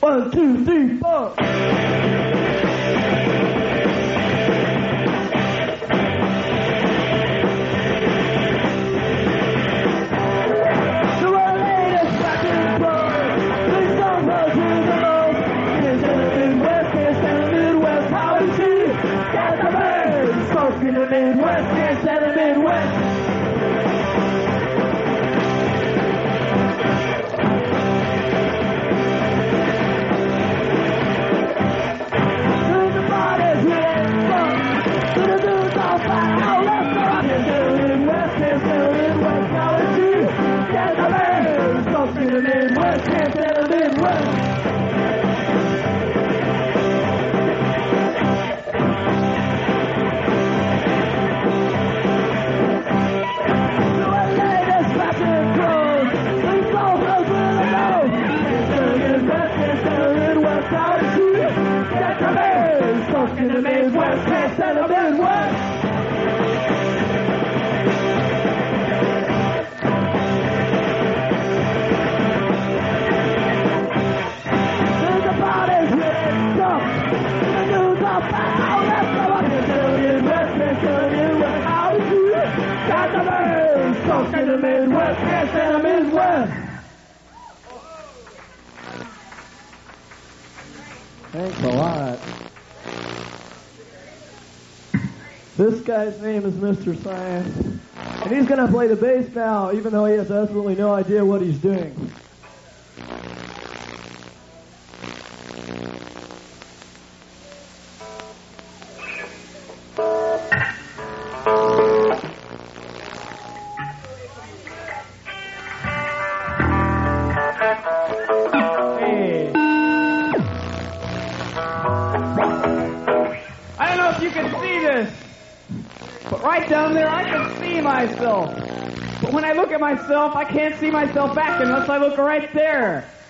1, 2, 3, 4. In the Midwest, can't stand the Midwest. To the bodies with that funk, to the dudes all fine, all left side. Can't stand the Midwest, can't stand the Midwest. Now it's you, get the man. Stuck in the Midwest, can't stand the Midwest. In the Midwest, can't stand the Midwest. There's the bodies with stuff. The news are foul. That's the one. Can't stand the Midwest, can't stand the Midwest. How do you got the birds? Stuck in the Midwest, can't stand the Midwest. Thanks a lot. This guy's name is Mr. Science, and he's going to play the bass now, even though he has absolutely no idea what he's doing. Hey. I don't know if you can see this. But right down there, I can see myself. But when I look at myself, I can't see myself back unless I look right there.